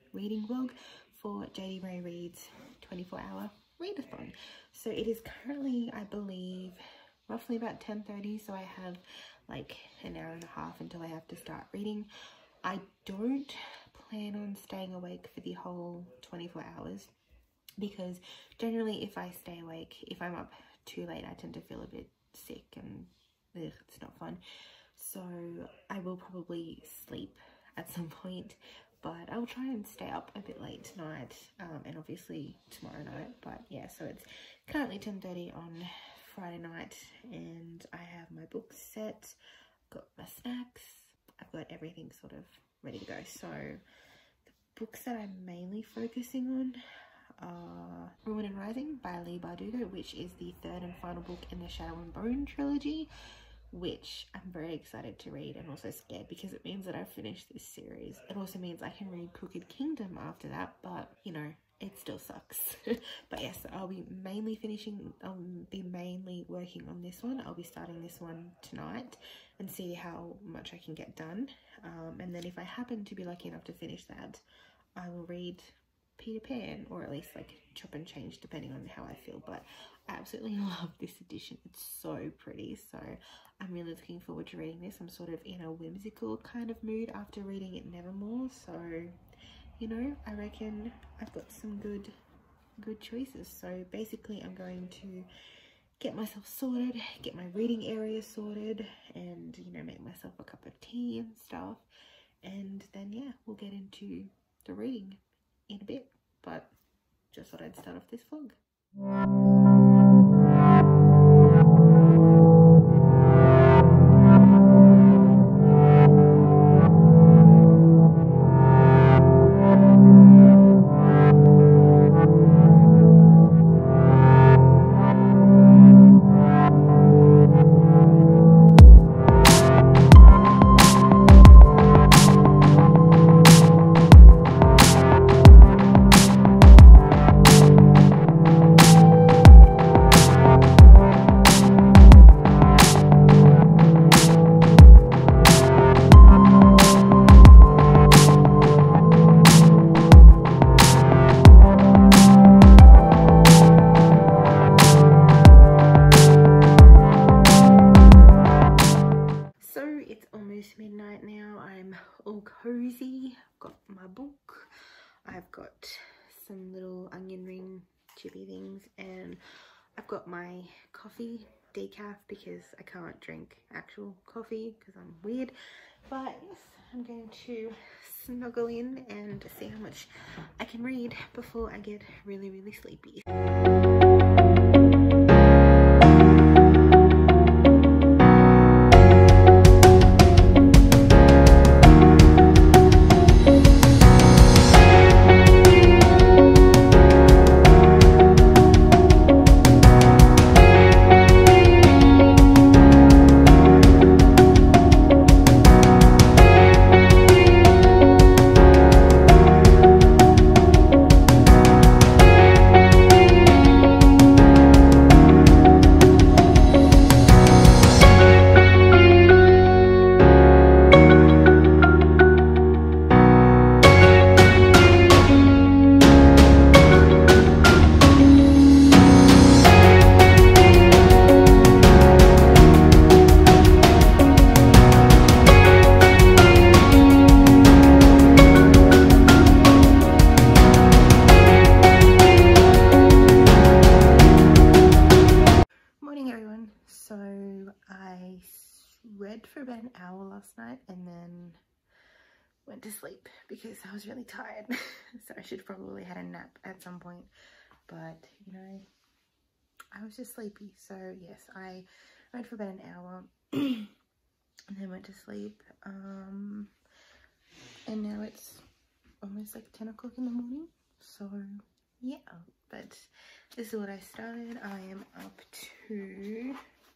reading vlog for JD Ray Reads 24-hour readathon. So it is currently, I believe, roughly about 10:30, so I have like an hour and a half until I have to start reading. I don't plan on staying awake for the whole 24 hours because generally if I stay awake, if I'm up too late, I tend to feel a bit sick and it's not fun. So I will probably sleep at some point, but I'll try and stay up a bit late tonight and obviously tomorrow night. But yeah, so it's currently 10:30 on Friday night and I have my books set, got my snacks, I've got everything sort of ready to go. So the books that I'm mainly focusing on are Ruin and Rising by Leigh Bardugo, which is the third and final book in the Shadow and Bone trilogy, which I'm very excited to read and also scared because it means that I've finished this series. It also means I can read Crooked Kingdom after that, but you know, it still sucks. But yes, I'll be mainly working on this one. I'll be starting this one tonight and see how much I can get done. And then if I happen to be lucky enough to finish that, I will read Peter Pan, or at least like chop and change depending on how I feel. But I absolutely love this edition. It's so pretty, so I'm really looking forward to reading this. I'm sort of in a whimsical kind of mood after reading it Nevermore, so you know, I reckon I've got some good choices. So basically I'm going to get myself sorted, get my reading area sorted, and you know, make myself a cup of tea and stuff, and then yeah, we'll get into the reading in a bit. But just thought I'd start off this vlog. Midnight now. I'm all cozy. I've got my book, I've got some little onion ring chippy things, and I've got my coffee decaf because I can't drink actual coffee because I'm weird. But yes, I'm going to snuggle in and see how much I can read before I get really sleepy. Read for about an hour last night and then went to sleep because I was really tired. So I should probably had a nap at some point, but you know, I was just sleepy. So yes, I read for about an hour and then went to sleep, and now it's almost like 10 o'clock in the morning. So yeah, but this is what I started. I am up to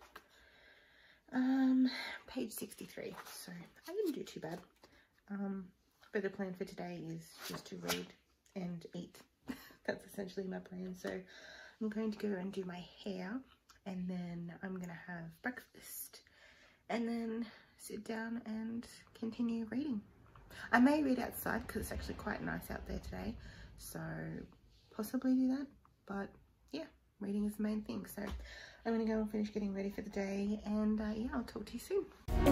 page 63, so I didn't do too bad. But the plan for today is just to read and eat. That's essentially my plan. So I'm going to go and do my hair, and then I'm gonna have breakfast and then sit down and continue reading. I may read outside because it's actually quite nice out there today, so possibly do that. But yeah, reading is the main thing. So I'm gonna go and finish getting ready for the day, and yeah, I'll talk to you soon.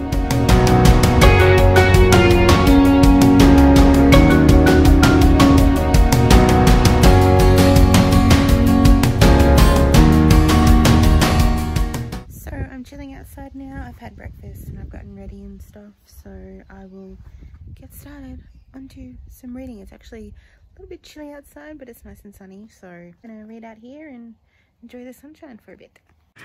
Chilling outside now. I've had breakfast and I've gotten ready and stuff, so I will get started onto some reading. It's actually a little bit chilly outside, but it's nice and sunny, so I'm gonna read out here and enjoy the sunshine for a bit.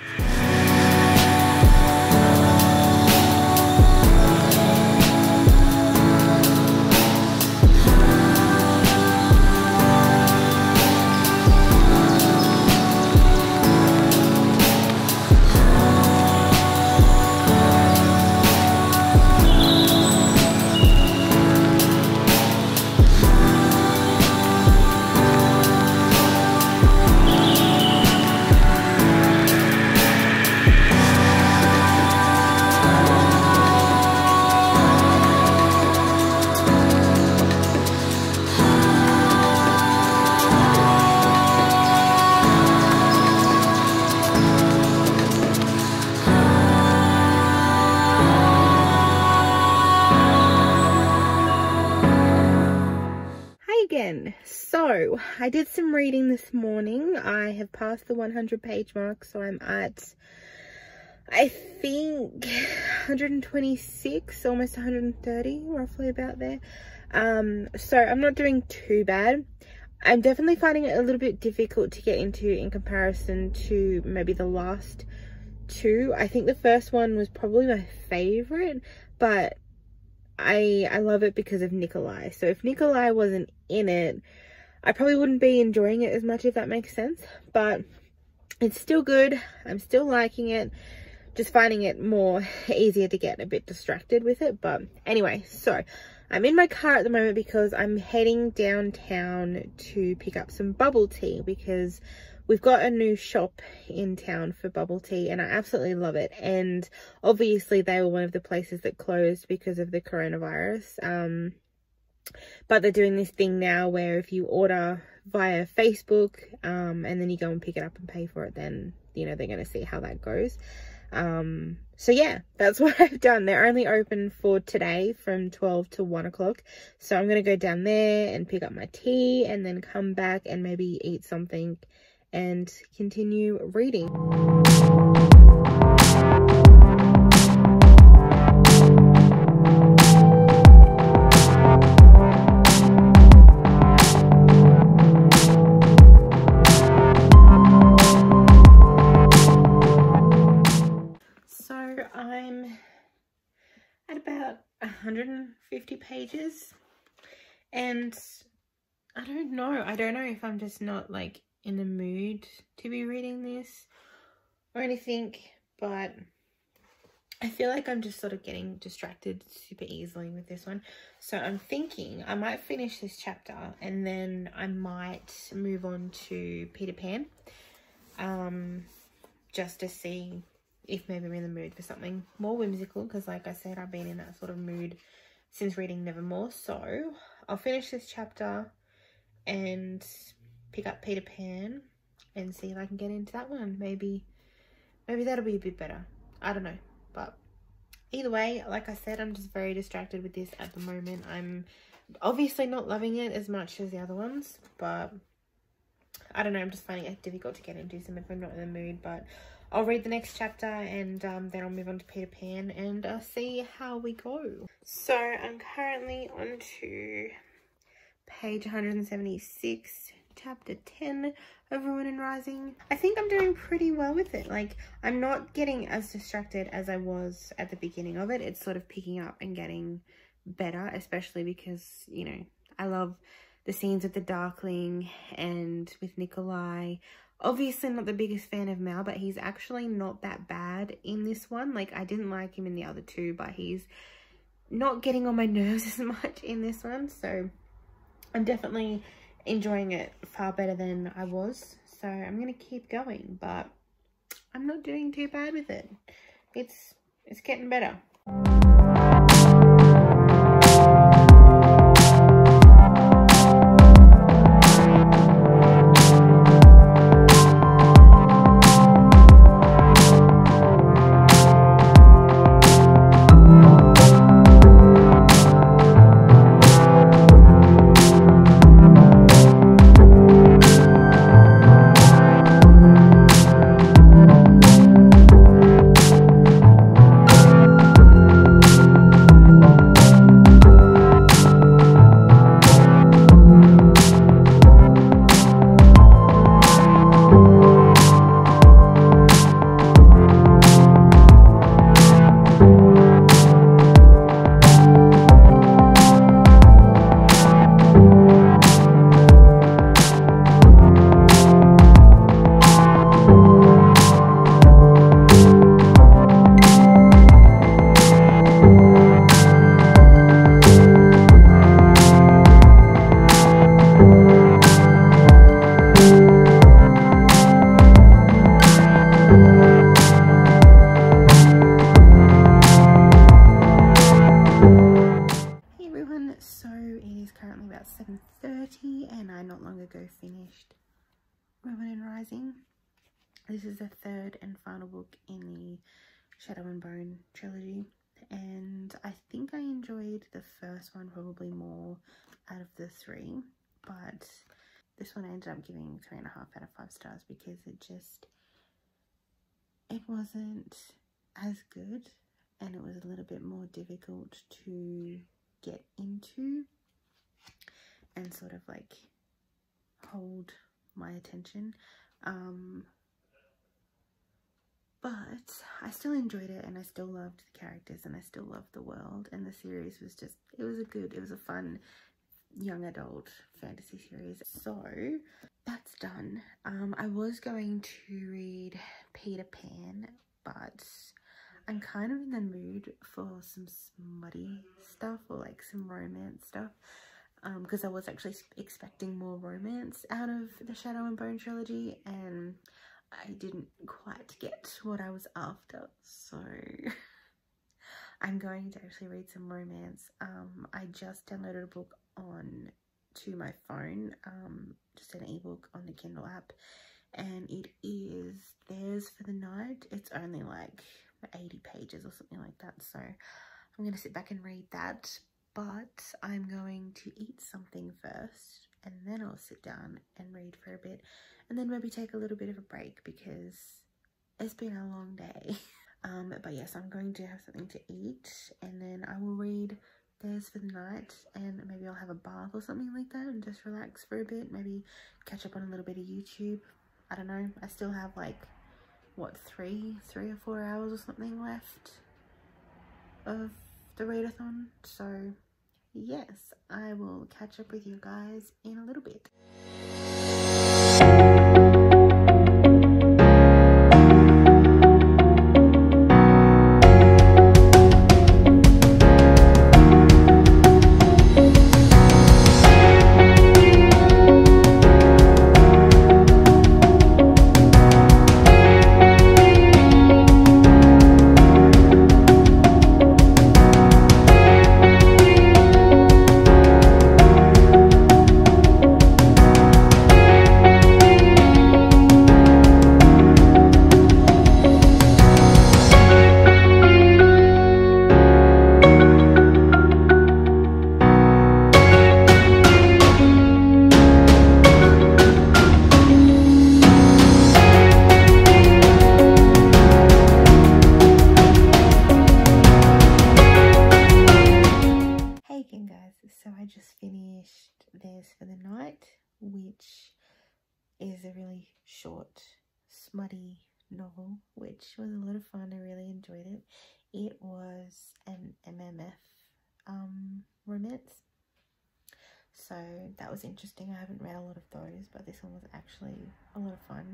So I did some reading this morning. I have passed the 100 page mark, so I'm at, I think, 126, almost 130, roughly about there. So I'm not doing too bad. I'm definitely finding it a little bit difficult to get into in comparison to maybe the last two. I think the first one was probably my favorite, but I love it because of Nikolai. So if Nikolai wasn't in it, I probably wouldn't be enjoying it as much, if that makes sense. But it's still good. I'm still liking it. Just finding it more easier to get a bit distracted with it. But anyway, so I'm in my car at the moment because I'm heading downtown to pick up some bubble tea, because we've got a new shop in town for bubble tea and I absolutely love it. And obviously they were one of the places that closed because of the coronavirus. But they're doing this thing now where if you order via Facebook and then you go and pick it up and pay for it, then, you know, they're going to see how that goes. So yeah, that's what I've done. They're only open for today from 12 to 1 o'clock. So I'm going to go down there and pick up my tea and then come back and maybe eat something and continue reading. So I'm at about 150 pages and I don't know if I'm just not like in the mood to be reading this or anything, but I feel like I'm just sort of getting distracted super easily with this one. So I'm thinking I might finish this chapter and then I might move on to Peter Pan, just to see if maybe I'm in the mood for something more whimsical, because like I said, I've been in that sort of mood since reading Nevermore. So I'll finish this chapter and pick up Peter Pan and see if I can get into that one. Maybe that'll be a bit better. I don't know. But either way, like I said, I'm just very distracted with this at the moment. I'm obviously not loving it as much as the other ones, but I don't know. I'm just finding it difficult to get into some if I'm not in the mood. But I'll read the next chapter and then I'll move on to Peter Pan and see how we go. So I'm currently on to page 176. Chapter 10 of Ruin and Rising. I think I'm doing pretty well with it. Like, I'm not getting as distracted as I was at the beginning of it. It's sort of picking up and getting better, especially because, you know, I love the scenes with the Darkling and with Nikolai. Obviously not the biggest fan of Mal, but he's actually not that bad in this one. Like, I didn't like him in the other two, but he's not getting on my nerves as much in this one. So I'm definitely enjoying it far better than I was. So I'm gonna keep going, but I'm not doing too bad with it. It's getting better. 30 and I not long ago finished Ruin and Rising. This is the third and final book in the Shadow and Bone trilogy, and I think I enjoyed the first one probably more out of the three, but this one I ended up giving 3.5 out of 5 stars because it wasn't as good, and it was a little bit more difficult to get into and sort of like hold my attention. But I still enjoyed it, and I still loved the characters, and I still loved the world, and the series was just, it was a fun young adult fantasy series. So that's done. I was going to read Peter Pan, but I'm kind of in the mood for some smutty stuff, or like some romance stuff, because I was actually expecting more romance out of the Shadow and Bone trilogy, and I didn't quite get what I was after, so I'm going to actually read some romance. I just downloaded a book to my phone, just an ebook on the Kindle app, and it is Theirs for the Night. It's only like 80 pages or something like that, so I'm going to sit back and read that, but I'm going to eat something first, and then I'll sit down and read for a bit, and then maybe take a little bit of a break because it's been a long day. But yes, I'm going to have something to eat, and then I will read Theirs for the Night, and maybe I'll have a bath or something like that and just relax for a bit, maybe catch up on a little bit of YouTube. I don't know, I still have like, what, 3 or 4 hours or something left of the readathon, so yes, I will catch up with you guys in a little bit. So I just finished Theirs for the Night, which is a really short, smutty novel, which was a lot of fun. I really enjoyed it. It was an MMF romance, so that was interesting. I haven't read a lot of those, but this one was actually a lot of fun.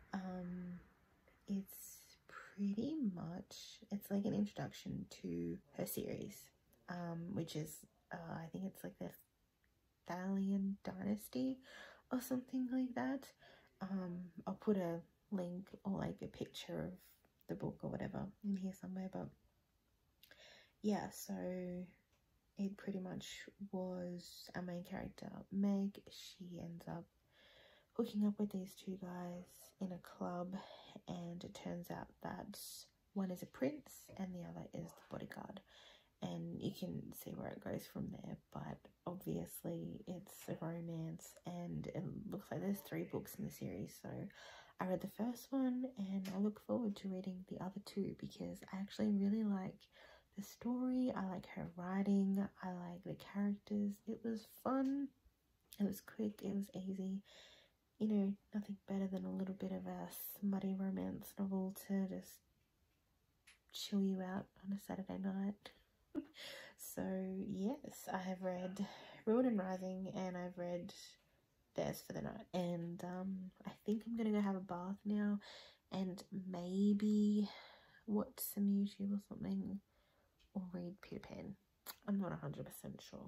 It's pretty much, it's like an introduction to her series, which is I think it's like the Thalian Dynasty or something like that. I'll put a link or like a picture of the book or whatever in here somewhere, but yeah, so it pretty much was our main character, Meg. She ends up hooking up with these two guys in a club, and it turns out that one is a prince and the other is the bodyguard. And you can see where it goes from there, but obviously it's a romance, and it looks like there's 3 books in the series. So I read the first one, and I look forward to reading the other 2 because I actually really like the story. I like her writing. I like the characters. It was fun. It was quick. It was easy. You know, nothing better than a little bit of a smutty romance novel to just chill you out on a Saturday night. So yes, I have read Ruin and Rising, and I've read Theirs for the Night, and I think I'm gonna go have a bath now and maybe watch some YouTube or something, or read Peter Pan. I'm not 100% sure.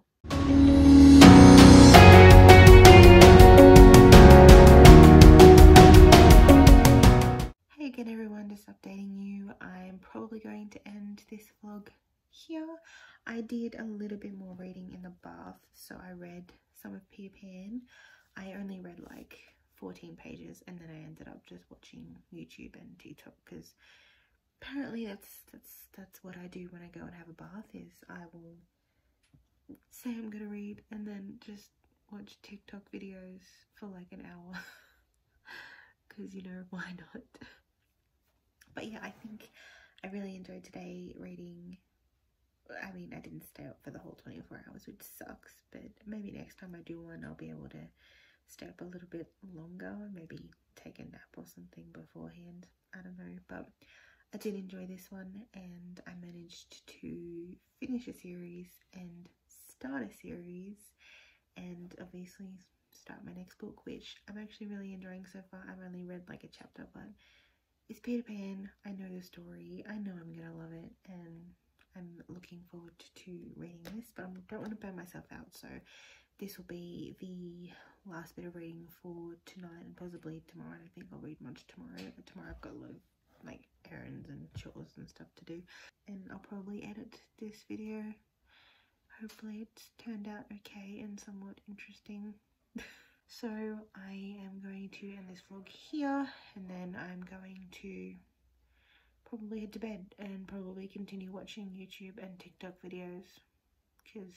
Hey again everyone, just updating you. I'm probably going to end this vlog here. I did a little bit more reading in the bath, so I read some of Peter Pan. I only read like 14 pages and then I ended up just watching YouTube and TikTok, because apparently that's what I do when I go and have a bath, is I will say I'm gonna read and then just watch TikTok videos for like an hour because, you know, why not? But yeah, I think I really enjoyed today reading. I mean, I didn't stay up for the whole 24 hours, which sucks, but maybe next time I do one, I'll be able to stay up a little bit longer, maybe take a nap or something beforehand. I don't know, but I did enjoy this one, and I managed to finish a series and start a series, and obviously start my next book, which I'm actually really enjoying so far. I've only read like a chapter, but it's Peter Pan. I know the story. I know I'm gonna love it, and I'm looking forward to reading this, but I don't want to burn myself out, so this will be the last bit of reading for tonight and possibly tomorrow. I don't think I'll read much tomorrow, but tomorrow I've got a lot of like errands and chores and stuff to do, and I'll probably edit this video. Hopefully it's turned out okay and somewhat interesting. So I am going to end this vlog here, and then I'm going to probably head to bed and probably continue watching YouTube and TikTok videos, because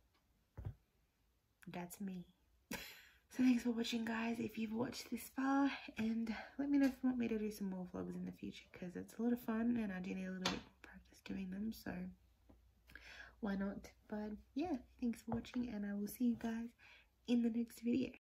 that's me. So thanks for watching, guys, if you've watched this far, and let me know if you want me to do some more vlogs in the future, because it's a lot of fun and I do need a little bit of practice doing them, so why not? But yeah, thanks for watching, and I will see you guys in the next video.